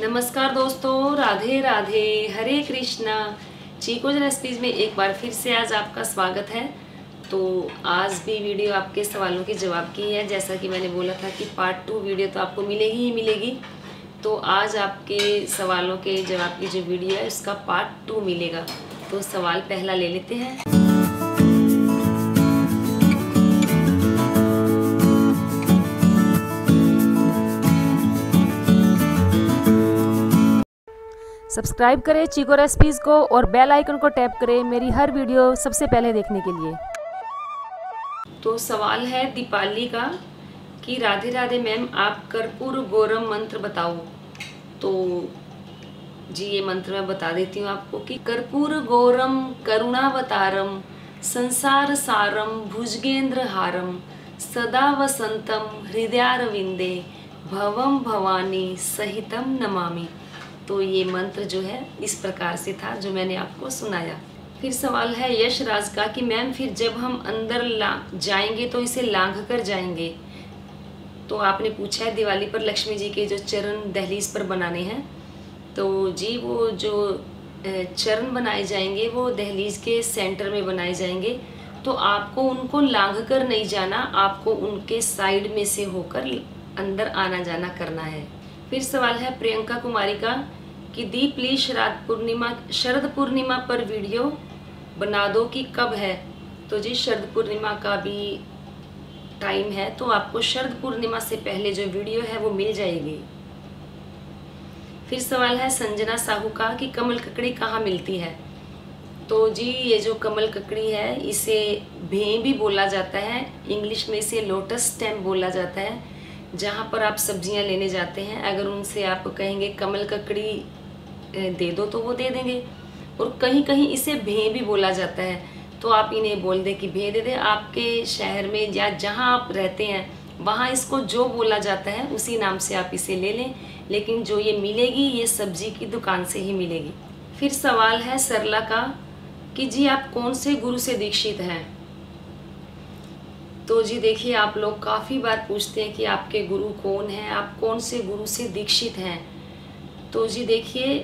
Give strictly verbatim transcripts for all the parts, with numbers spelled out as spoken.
नमस्कार दोस्तों, राधे राधे, हरे कृष्णा। चीकोज रेसिपीज में एक बार फिर से आज आपका स्वागत है। तो आज भी वीडियो आपके सवालों के जवाब की है। जैसा कि मैंने बोला था कि पार्ट टू वीडियो तो आपको मिलेगी ही मिलेगी। तो आज आपके सवालों के जवाब की जो वीडियो है उसका पार्ट टू मिलेगा। तो सवाल पहला ले लेते हैं। सब्सक्राइब करें चीको रेसिपीज़ को और बेल आइकन को टैप करें मेरी हर वीडियो सबसे पहले देखने के लिए। तो सवाल है दीपाली का कि राधे राधे मैम, आप कर्पूर गौरम मंत्र बताओ। तो जी ये मंत्र मैं बता देती हूँ आपको कि कर्पूर गौरम करुणावतारम संसार सारम भुजगेंद्र हारम सदा वसंतम हृदयारविंदे भवम भवानी सहितम नमामि। तो ये मंत्र जो है इस प्रकार से था जो मैंने आपको सुनाया। फिर सवाल है यश राज का कि मैम फिर जब हम अंदर ला जाएंगे तो इसे लांघ कर जाएंगे। तो आपने पूछा है दिवाली पर लक्ष्मी जी के जो चरण दहलीज पर बनाने हैं। तो जी वो जो चरण बनाए जाएंगे वो दहलीज के सेंटर में बनाए जाएंगे। तो आपको उनको लांघ कर नहीं जाना, आपको उनके साइड में से होकर अंदर आना जाना करना है। फिर सवाल है प्रियंका कुमारी का कि दी प्लीज शरद पूर्णिमा शरद पूर्णिमा पर वीडियो बना दो कि कब है। तो जी शरद पूर्णिमा का भी टाइम है, तो आपको शरद पूर्णिमा से पहले जो वीडियो है वो मिल जाएगी। फिर सवाल है संजना साहू का कि कमल ककड़ी कहाँ मिलती है। तो जी ये जो कमल ककड़ी है इसे भें भी बोला जाता है, इंग्लिश में इसे लोटस स्टेम बोला जाता है। जहाँ पर आप सब्जियां लेने जाते हैं, अगर उनसे आप कहेंगे कमल ककड़ी दे दो तो वो दे देंगे। और कहीं कहीं इसे भें भी बोला जाता है, तो आप इन्हें बोल दे कि भें दे दे। आपके शहर में या जहाँ आप रहते हैं वहाँ इसको जो बोला जाता है उसी नाम से आप इसे ले लें, लेकिन जो ये मिलेगी ये सब्जी की दुकान से ही मिलेगी। फिर सवाल है सरला का कि जी आप कौन से गुरु से दीक्षित हैं। तो जी देखिए आप लोग काफ़ी बार पूछते हैं कि आपके गुरु कौन हैं, आप कौन से गुरु से दीक्षित हैं। तो जी देखिए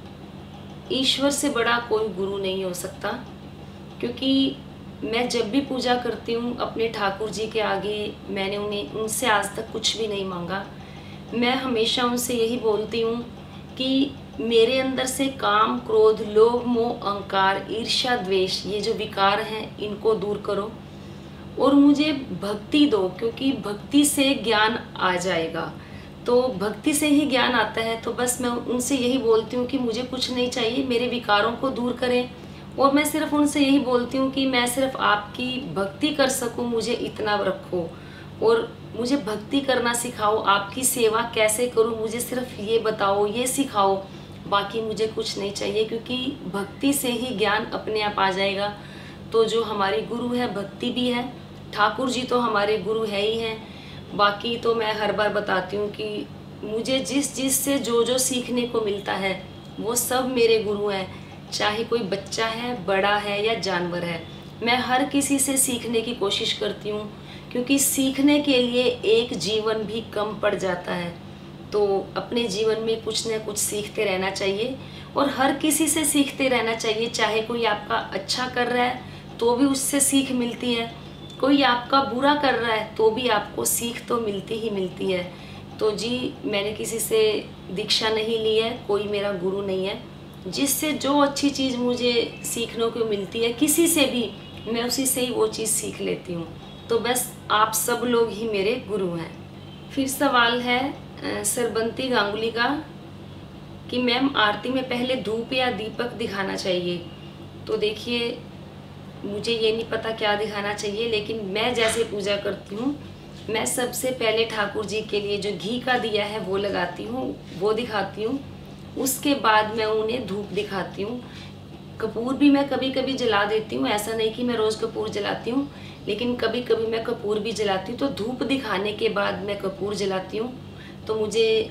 ईश्वर से बड़ा कोई गुरु नहीं हो सकता, क्योंकि मैं जब भी पूजा करती हूँ अपने ठाकुर जी के आगे, मैंने उन्हें उनसे आज तक कुछ भी नहीं मांगा। मैं हमेशा उनसे यही बोलती हूँ कि मेरे अंदर से काम क्रोध लोभ मोह अहंकार ईर्ष्या द्वेष ये जो विकार हैं इनको दूर करो और मुझे भक्ति दो, क्योंकि भक्ति से ज्ञान आ जाएगा। तो भक्ति से ही ज्ञान आता है। तो बस मैं उनसे यही बोलती हूँ कि मुझे कुछ नहीं चाहिए, मेरे विकारों को दूर करें। और मैं सिर्फ उनसे यही बोलती हूँ कि मैं सिर्फ आपकी भक्ति कर सकूँ, मुझे इतना रखो और मुझे भक्ति करना सिखाओ। आपकी सेवा कैसे करूँ मुझे सिर्फ ये बताओ, ये सिखाओ, बाकी मुझे कुछ नहीं चाहिए, क्योंकि भक्ति से ही ज्ञान अपने आप आ जाएगा। तो जो हमारे गुरु है भक्ति भी है, ठाकुर जी तो हमारे गुरु है ही हैं। बाकी तो मैं हर बार बताती हूँ कि मुझे जिस चीज़ से जो जो सीखने को मिलता है वो सब मेरे गुरु हैं, चाहे कोई बच्चा है बड़ा है या जानवर है। मैं हर किसी से सीखने की कोशिश करती हूँ, क्योंकि सीखने के लिए एक जीवन भी कम पड़ जाता है। तो अपने जीवन में कुछ न कुछ सीखते रहना चाहिए और हर किसी से सीखते रहना चाहिए। चाहे कोई आपका अच्छा कर रहा है तो भी उससे सीख मिलती है, कोई आपका बुरा कर रहा है तो भी आपको सीख तो मिलती ही मिलती है। तो जी मैंने किसी से दीक्षा नहीं ली है, कोई मेरा गुरु नहीं है। जिससे जो अच्छी चीज़ मुझे सीखने को मिलती है किसी से भी, मैं उसी से ही वो चीज़ सीख लेती हूँ। तो बस आप सब लोग ही मेरे गुरु हैं। फिर सवाल है सरबंती गांगुली का कि मैम आरती में पहले धूप या दीपक दिखाना चाहिए। तो देखिए मुझे ये नहीं पता क्या दिखाना चाहिए, लेकिन मैं जैसे पूजा करती हूँ मैं सबसे पहले ठाकुर जी के लिए जो घी का दिया है वो लगाती हूँ, वो दिखाती हूँ। उसके बाद मैं उन्हें धूप दिखाती हूँ। कपूर भी मैं कभी कभी जला देती हूँ, ऐसा नहीं कि मैं रोज़ कपूर जलाती हूँ, लेकिन कभी कभी मैं कपूर भी जलाती हूँ। तो धूप दिखाने के बाद मैं कपूर जलाती हूँ। तो मुझे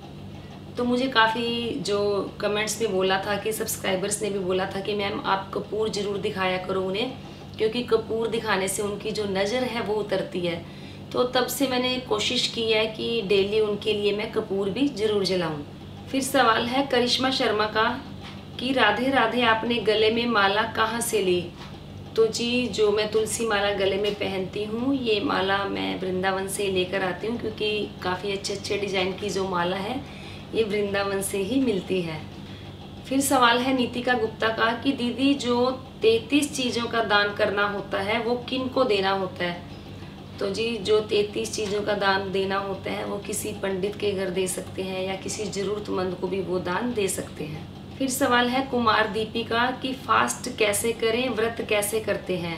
तो मुझे काफ़ी जो कमेंट्स में बोला था कि सब्सक्राइबर्स ने भी बोला था कि मैम आप कपूर ज़रूर दिखाया करो उन्हें, क्योंकि कपूर दिखाने से उनकी जो नज़र है वो उतरती है। तो तब से मैंने कोशिश की है कि डेली उनके लिए मैं कपूर भी ज़रूर जलाऊं। फिर सवाल है करिश्मा शर्मा का कि राधे राधे आपने गले में माला कहाँ से ली। तो जी जो मैं तुलसी माला गले में पहनती हूँ, ये माला मैं वृंदावन से लेकर आती हूँ, क्योंकि काफ़ी अच्छे अच्छे डिज़ाइन की जो माला है ये वृंदावन से ही मिलती है। फिर सवाल है नीतिका गुप्ता का कि दीदी जो तैंतीस चीज़ों का दान करना होता है वो किन को देना होता है। तो जी जो तैंतीस चीज़ों का दान देना होता है वो किसी पंडित के घर दे सकते हैं या किसी ज़रूरतमंद को भी वो दान दे सकते हैं। फिर सवाल है कुमार दीपिका कि फास्ट कैसे करें, व्रत कैसे करते हैं।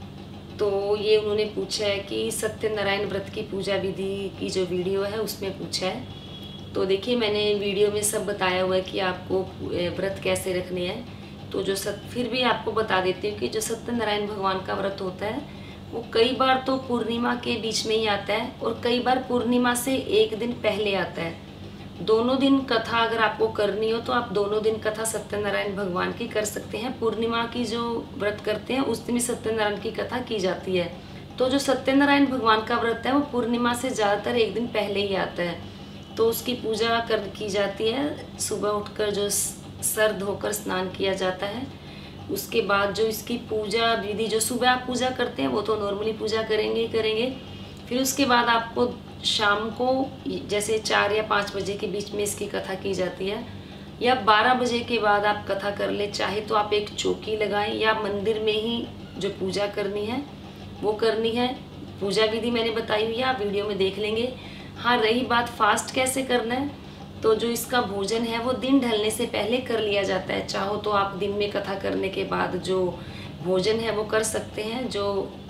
तो ये उन्होंने पूछा है कि सत्यनारायण व्रत की पूजा विधि की जो वीडियो है उसमें पूछा है। तो देखिए मैंने वीडियो में सब बताया हुआ है कि आपको व्रत कैसे रखने हैं। तो जो सत फिर भी आपको बता देती हूँ कि जो सत्यनारायण भगवान का व्रत होता है वो कई बार तो पूर्णिमा के बीच में ही आता है और कई बार पूर्णिमा से एक दिन पहले आता है। दोनों दिन कथा अगर आपको करनी हो तो आप दोनों दिन कथा सत्यनारायण भगवान की कर सकते हैं। पूर्णिमा की जो व्रत करते हैं उस दिन सुत्यनारायण की कथा की जाती है। तो जो सत्यनारायण भगवान का व्रत है वो पूर्णिमा से ज़्यादातर एक दिन पहले ही आता है। तो उसकी पूजा कर की जाती है। सुबह उठकर जो सर धोकर स्नान किया जाता है, उसके बाद जो इसकी पूजा विधि, जो सुबह आप पूजा करते हैं वो तो नॉर्मली पूजा करेंगे ही करेंगे। फिर उसके बाद आपको शाम को जैसे चार या पाँच बजे के बीच में इसकी कथा की जाती है, या बारह बजे के बाद आप कथा कर ले। चाहे तो आप एक चौकी लगाएं या मंदिर में ही जो पूजा करनी है वो करनी है। पूजा विधि मैंने बताई हुई है, आप वीडियो में देख लेंगे। हाँ, रही बात फास्ट कैसे करना है, तो जो इसका भोजन है वो दिन ढलने से पहले कर लिया जाता है। चाहो तो आप दिन में कथा करने के बाद जो भोजन है वो कर सकते हैं। जो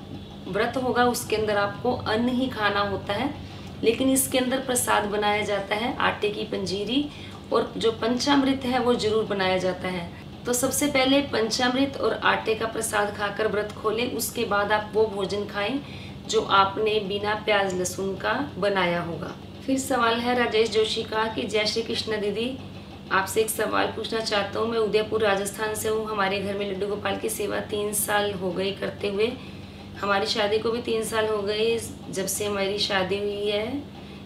व्रत होगा उसके अंदर आपको अन्न ही खाना होता है, लेकिन इसके अंदर प्रसाद बनाया जाता है आटे की पंजीरी, और जो पंचामृत है वो जरूर बनाया जाता है। तो सबसे पहले पंचामृत और आटे का प्रसाद खाकर व्रत खोलें, उसके बाद आप वो भोजन खाएं जो आपने बिना प्याज लहसुन का बनाया होगा। फिर सवाल है राजेश जोशी का कि जय श्री कृष्ण दीदी, आपसे एक सवाल पूछना चाहता हूँ। मैं उदयपुर राजस्थान से हूँ। हमारे घर में लड्डू गोपाल की सेवा तीन साल हो गई करते हुए। हमारी शादी को भी तीन साल हो गए जब से हमारी शादी हुई है।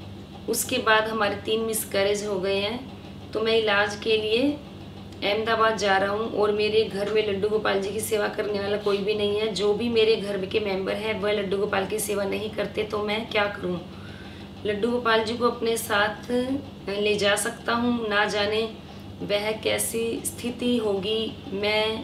उसके बाद हमारे तीन मिसकैरेज हो गए हैं। तो मैं इलाज के लिए अहमदाबाद जा रहा हूँ और मेरे घर में लड्डू गोपाल जी की सेवा करने वाला कोई भी नहीं है। जो भी मेरे घर के मेंबर हैं वह लड्डू गोपाल की सेवा नहीं करते, तो मैं क्या करूँ। लड्डू गोपाल जी को अपने साथ ले जा सकता हूँ, ना जाने वह कैसी स्थिति होगी। मैं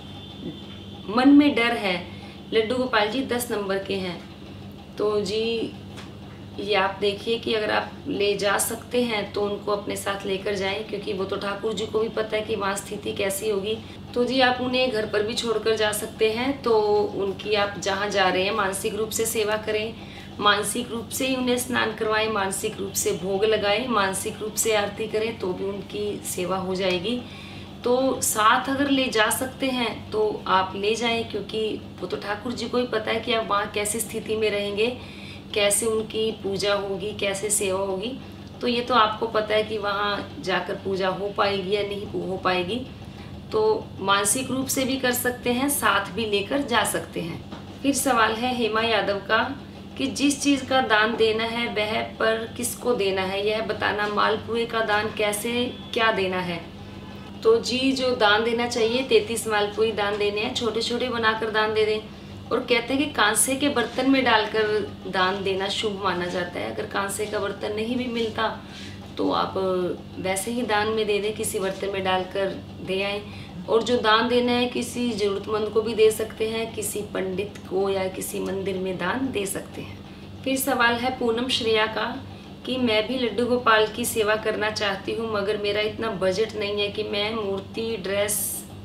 मन में डर है। लड्डू गोपाल जी दस नंबर के हैं। तो जी ये आप देखिए कि अगर आप ले जा सकते हैं तो उनको अपने साथ लेकर जाएं, क्योंकि वो तो ठाकुर जी को भी पता है कि वहाँ स्थिति कैसी होगी। तो जी आप उन्हें घर पर भी छोड़कर जा सकते हैं। तो उनकी आप जहाँ जा रहे हैं मानसिक रूप से सेवा करें, मानसिक रूप से ही उन्हें स्नान करवाएं, मानसिक रूप से भोग लगाएं, मानसिक रूप से आरती करें, तो भी उनकी सेवा हो जाएगी। तो साथ अगर ले जा सकते हैं तो आप ले जाएं, क्योंकि वो तो ठाकुर जी को ही पता है कि आप वहाँ कैसी स्थिति में रहेंगे, कैसे उनकी पूजा होगी, कैसे सेवा होगी। तो ये तो आपको पता है कि वहाँ जाकर पूजा हो पाएगी या नहीं हो पाएगी। तो मानसिक रूप से भी कर सकते हैं, साथ भी लेकर जा सकते हैं। फिर सवाल है हेमा यादव का कि जिस चीज़ का दान देना है वह पर किसको देना है, यह बताना। मालपुए का दान कैसे क्या देना है। तो जी जो दान देना चाहिए तैंतीस मालपुए दान देने हैं, छोटे छोटे बनाकर दान दे दें। और कहते हैं कि कांसे के बर्तन में डालकर दान देना शुभ माना जाता है। अगर कांसे का बर्तन नहीं भी मिलता तो आप वैसे ही दान में दे दें, किसी बर्तन में डालकर दे आएँ। और जो दान देना है किसी ज़रूरतमंद को भी दे सकते हैं, किसी पंडित को या किसी मंदिर में दान दे सकते हैं। फिर सवाल है पूनम श्रेया का कि मैं भी लड्डू गोपाल की सेवा करना चाहती हूँ, मगर मेरा इतना बजट नहीं है कि मैं मूर्ति, ड्रेस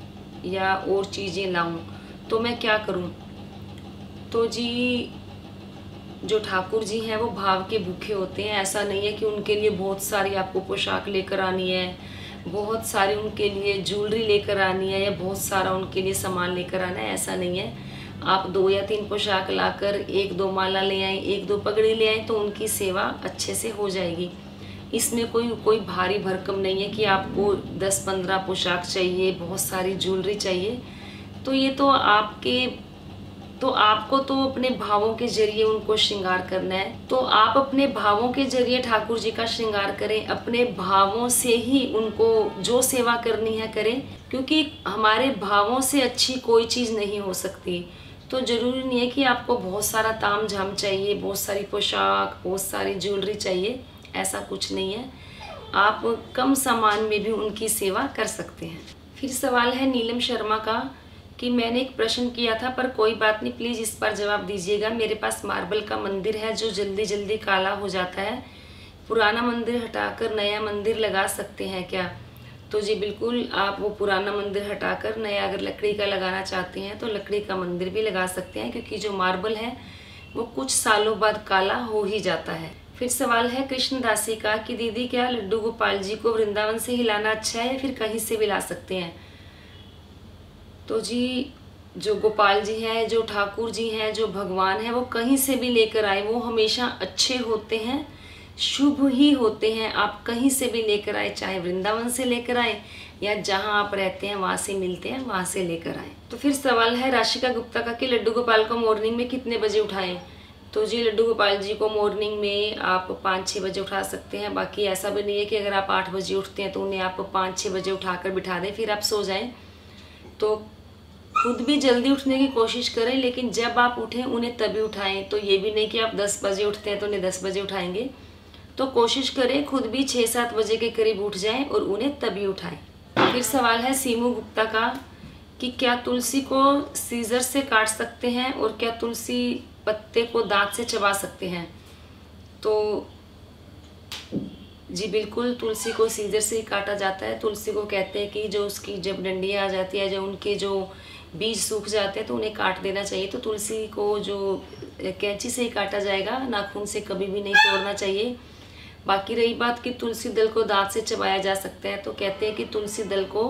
या और चीज़ें लाऊं, तो मैं क्या करूँ। तो जी जो ठाकुर जी हैं वो भाव के भूखे होते हैं। ऐसा नहीं है कि उनके लिए बहुत सारी आपको पोशाक लेकर आनी है, बहुत सारी उनके लिए ज्वेलरी लेकर आनी है, या बहुत सारा उनके लिए सामान लेकर आना है। ऐसा नहीं है। आप दो या तीन पोशाक लाकर एक दो माला ले आएँ, एक दो पगड़ी ले आएँ, तो उनकी सेवा अच्छे से हो जाएगी। इसमें कोई कोई भारी भरकम नहीं है कि आपको दस पंद्रह पोशाक चाहिए, बहुत सारी ज्वेलरी चाहिए। तो ये तो आपके तो आपको तो अपने भावों के जरिए उनको श्रृंगार करना है। तो आप अपने भावों के जरिए ठाकुर जी का श्रृंगार करें, अपने भावों से ही उनको जो सेवा करनी है करें, क्योंकि हमारे भावों से अच्छी कोई चीज़ नहीं हो सकती। तो ज़रूरी नहीं है कि आपको बहुत सारा ताम झाम चाहिए, बहुत सारी पोशाक, बहुत सारी ज्वेलरी चाहिए, ऐसा कुछ नहीं है। आप कम सामान में भी उनकी सेवा कर सकते हैं। फिर सवाल है नीलम शर्मा का कि मैंने एक प्रश्न किया था पर कोई बात नहीं, प्लीज़ इस पर जवाब दीजिएगा। मेरे पास मार्बल का मंदिर है जो जल्दी जल्दी काला हो जाता है, पुराना मंदिर हटाकर नया मंदिर लगा सकते हैं क्या? तो जी बिल्कुल, आप वो पुराना मंदिर हटाकर नया अगर लकड़ी का लगाना चाहते हैं तो लकड़ी का मंदिर भी लगा सकते हैं, क्योंकि जो मार्बल है वो कुछ सालों बाद काला हो ही जाता है। फिर सवाल है कृष्णदासी का कि दीदी क्या लड्डू गोपाल जी को वृंदावन से ही लाना अच्छा है या फिर कहीं से भी ला सकते हैं? तो जी जो गोपाल जी हैं, जो ठाकुर जी हैं, जो भगवान हैं, वो कहीं से भी लेकर आए, वो हमेशा अच्छे होते हैं, शुभ ही होते हैं। आप कहीं से भी लेकर आए, चाहे वृंदावन से लेकर आए या जहां आप रहते हैं वहां से मिलते हैं वहां से लेकर आए। तो फिर सवाल है राशिका गुप्ता का कि लड्डू गोपाल को मॉर्निंग में कितने बजे उठाएं? तो जी लड्डू गोपाल जी को मॉर्निंग में आप पाँच छः बजे उठा सकते हैं। बाकी ऐसा भी नहीं है कि अगर आप आठ बजे उठते हैं तो उन्हें आप पाँच छः बजे उठाकर बिठा दें फिर आप सो जाएं। तो खुद भी जल्दी उठने की कोशिश करें, लेकिन जब आप उठें उन्हें तभी उठाएं। तो ये भी नहीं कि आप दस बजे उठते हैं तो उन्हें दस बजे उठाएंगे। तो कोशिश करें खुद भी छः सात बजे के करीब उठ जाएं और उन्हें तभी उठाएं। फिर सवाल है सीमू गुप्ता का कि क्या तुलसी को सीजर से काट सकते हैं और क्या तुलसी पत्ते को दांत से चबा सकते हैं? तो जी बिल्कुल, तुलसी को सीजर से ही काटा जाता है। तुलसी को कहते हैं कि जो उसकी जब डंडियाँ आ जाती है, जब उनके जो बीज सूख जाते हैं तो उन्हें काट देना चाहिए। तो तुलसी को जो कैंची से ही काटा जाएगा, नाखून से कभी भी नहीं तोड़ना चाहिए। बाकी रही बात कि तुलसी दल को दांत से चबाया जा सकता है, तो कहते हैं कि तुलसी दल को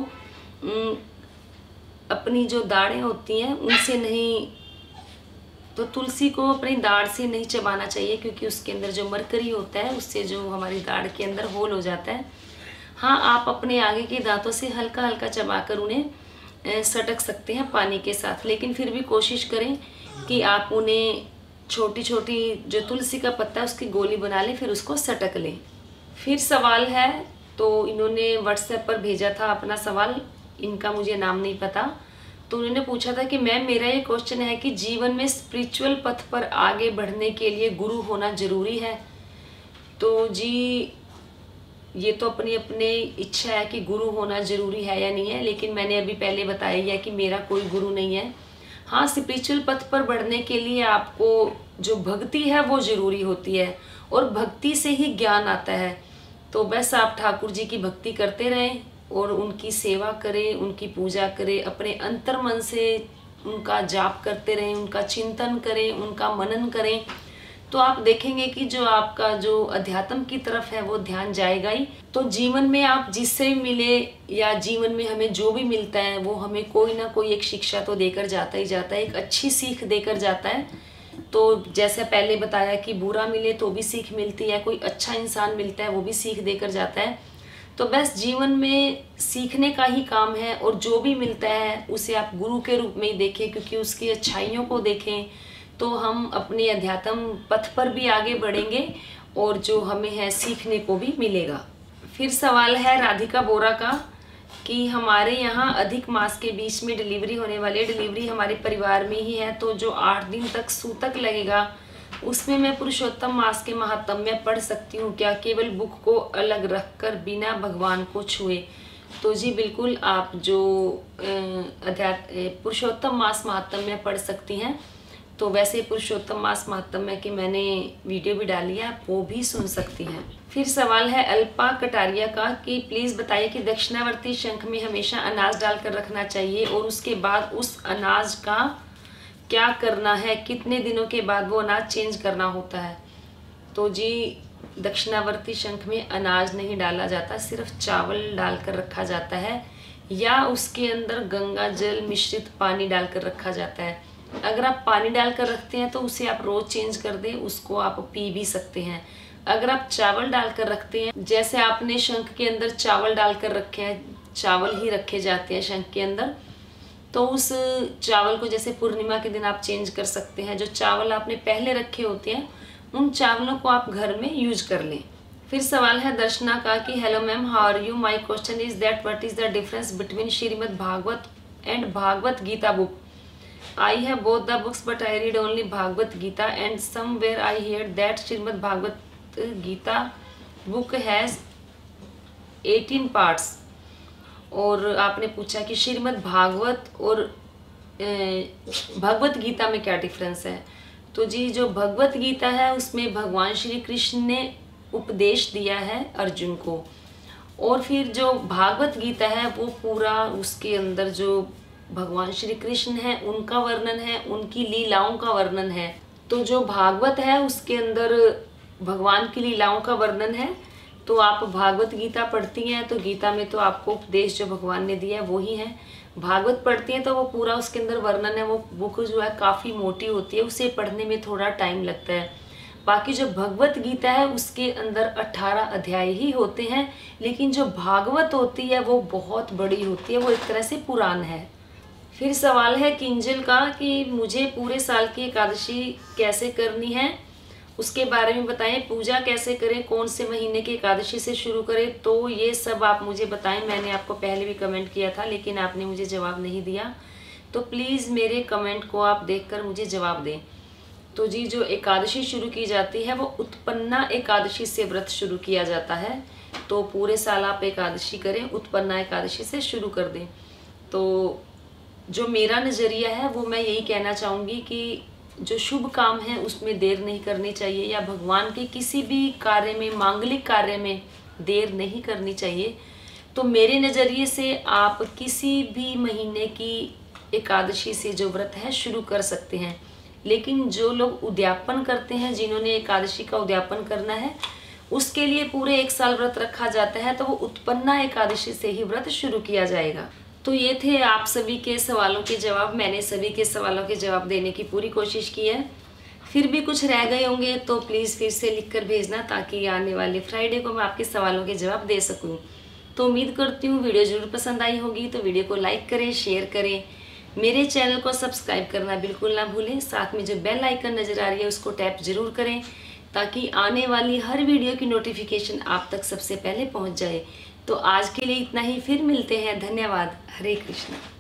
अपनी जो दाढ़ें होती हैं उनसे नहीं, तो तुलसी को अपनी दाढ़ से नहीं चबाना चाहिए, क्योंकि उसके अंदर जो मरकरी होता है उससे जो हमारी दाढ़ के अंदर होल हो जाता है। हाँ, आप अपने आगे के दांतों से हल्का हल्का चबाकर उन्हें सटक सकते हैं पानी के साथ, लेकिन फिर भी कोशिश करें कि आप उन्हें छोटी छोटी जो तुलसी का पत्ता है उसकी गोली बना लें, फिर उसको सटक लें। फिर सवाल है, तो इन्होंने व्हाट्सएप पर भेजा था अपना सवाल, इनका मुझे नाम नहीं पता। तो उन्होंने पूछा था कि मैम मेरा ये क्वेश्चन है कि जीवन में स्पिरिचुअल पथ पर आगे बढ़ने के लिए गुरु होना ज़रूरी है? तो जी ये तो अपनी अपनी इच्छा है कि गुरु होना ज़रूरी है या नहीं है, लेकिन मैंने अभी पहले बताया है कि मेरा कोई गुरु नहीं है। हाँ, स्पिरिचुअल पथ पर बढ़ने के लिए आपको जो भक्ति है वो ज़रूरी होती है, और भक्ति से ही ज्ञान आता है। तो बस आप ठाकुर जी की भक्ति करते रहें और उनकी सेवा करें, उनकी पूजा करें, अपने अंतर मन से उनका जाप करते रहें, उनका चिंतन करें, उनका मनन करें, तो आप देखेंगे कि जो आपका जो अध्यात्म की तरफ है वो ध्यान जाएगा ही। तो जीवन में आप जिससे मिले या जीवन में हमें जो भी मिलता है वो हमें कोई ना कोई एक शिक्षा तो देकर जाता ही जाता है, एक अच्छी सीख देकर जाता है। तो जैसे पहले बताया कि बुरा मिले तो भी सीख मिलती है, कोई अच्छा इंसान मिलता है वो भी सीख देकर जाता है। तो बस जीवन में सीखने का ही काम है, और जो भी मिलता है उसे आप गुरु के रूप में ही देखें, क्योंकि उसकी अच्छाइयों को देखें तो हम अपने अध्यात्म पथ पर भी आगे बढ़ेंगे और जो हमें है सीखने को भी मिलेगा। फिर सवाल है राधिका बोरा का कि हमारे यहाँ अधिक मास के बीच में डिलीवरी होने वाली है, डिलीवरी हमारे परिवार में ही है, तो जो आठ दिन तक सूतक लगेगा उसमें मैं पुरुषोत्तम मास के महात्म्य पढ़ सकती हूँ क्या, केवल बुक को अलग रखकर बिना भगवान को छुए? तो जी बिल्कुल, आप जो अध्यात्म पुरुषोत्तम मास महात्म्य पढ़ सकती हैं। तो वैसे पुरुषोत्तम मास महात्म्य की मैंने वीडियो भी डाली है, आप वो भी सुन सकती हैं। फिर सवाल है अल्पा कटारिया का कि प्लीज़ बताइए कि दक्षिणावर्ती शंख में हमेशा अनाज डालकर रखना चाहिए और उसके बाद उस अनाज का क्या करना है, कितने दिनों के बाद वो अनाज चेंज करना होता है? तो जी दक्षिणावर्ती शंख में अनाज नहीं डाला जाता, सिर्फ चावल डालकर रखा जाता है, या उसके अंदर गंगा जल मिश्रित पानी डालकर रखा जाता है। अगर आप पानी डालकर रखते हैं तो उसे आप रोज़ चेंज कर दें, उसको आप पी भी सकते हैं। अगर आप चावल डालकर रखते हैं, जैसे आपने शंख के अंदर चावल डालकर रखे हैं, चावल ही रखे जाते हैं शंख के अंदर, तो उस चावल को जैसे पूर्णिमा के दिन आप चेंज कर सकते हैं। जो चावल आपने पहले रखे होते हैं उन चावलों को आप घर में यूज कर लें। फिर सवाल है दर्शना का कि hello ma'am, how are you, my question is that what is the difference between Shrimad Bhagwat and Bhagwat Gita book. I have both the books but I read only Bhagwat Gita and somewhere I hear that Shrimad Bhagwat Gita book has eighteen parts. और आपने पूछा कि श्रीमद् भागवत और भगवत गीता में क्या difference है। तो जी, जो भगवत गीता है उसमें भगवान श्री कृष्ण ने उपदेश दिया है अर्जुन को, और फिर जो भागवत गीता है वो पूरा उसके अंदर जो भगवान श्री कृष्ण है उनका वर्णन है, उनकी लीलाओं का वर्णन है। तो जो भागवत है उसके अंदर भगवान की लीलाओं का वर्णन है। तो आप भागवत गीता पढ़ती हैं तो गीता में तो आपको उपदेश जो भगवान ने दिया है वो ही है। भागवत पढ़ती हैं तो वो पूरा उसके अंदर वर्णन है। वो बुक जो है काफ़ी मोटी होती है, उसे पढ़ने में थोड़ा टाइम लगता है। बाकी जो भगवत गीता है उसके अंदर अठारह अध्याय ही होते हैं, लेकिन जो भागवत होती है वो बहुत बड़ी होती है, वो एक तरह से पुराण है। फिर सवाल है किंजल का कि मुझे पूरे साल की एकादशी कैसे करनी है, उसके बारे में बताएं। पूजा कैसे करें, कौन से महीने की एकादशी से शुरू करें, तो ये सब आप मुझे बताएं। मैंने आपको पहले भी कमेंट किया था लेकिन आपने मुझे जवाब नहीं दिया, तो प्लीज़ मेरे कमेंट को आप देखकर मुझे जवाब दें। तो जी, जो एकादशी शुरू की जाती है वो उत्पन्ना एकादशी से व्रत शुरू किया जाता है। तो पूरे साल आप एकादशी करें, उत्पन्ना एकादशी से शुरू कर दें। तो जो मेरा नज़रिया है वो मैं यही कहना चाहूँगी कि जो शुभ काम है उसमें देर नहीं करनी चाहिए, या भगवान के किसी भी कार्य में, मांगलिक कार्य में देर नहीं करनी चाहिए। तो मेरे नज़रिए से आप किसी भी महीने की एकादशी से जो व्रत है शुरू कर सकते हैं। लेकिन जो लोग उद्यापन करते हैं, जिन्होंने एकादशी का उद्यापन करना है, उसके लिए पूरे एक साल व्रत रखा जाता है, तो वो उत्पन्ना एकादशी से ही व्रत शुरू किया जाएगा। तो ये थे आप सभी के सवालों के जवाब। मैंने सभी के सवालों के जवाब देने की पूरी कोशिश की है। फिर भी कुछ रह गए होंगे तो प्लीज़ फिर से लिख कर भेजना, ताकि आने वाले फ्राइडे को मैं आपके सवालों के जवाब दे सकूं। तो उम्मीद करती हूँ वीडियो ज़रूर पसंद आई होगी। तो वीडियो को लाइक करें, शेयर करें, मेरे चैनल को सब्सक्राइब करना बिल्कुल ना भूलें। साथ में जो बेल आइकन नज़र आ रही है उसको टैप जरूर करें, ताकि आने वाली हर वीडियो की नोटिफिकेशन आप तक सबसे पहले पहुँच जाए। तो आज के लिए इतना ही, फिर मिलते हैं। धन्यवाद। हरे कृष्ण।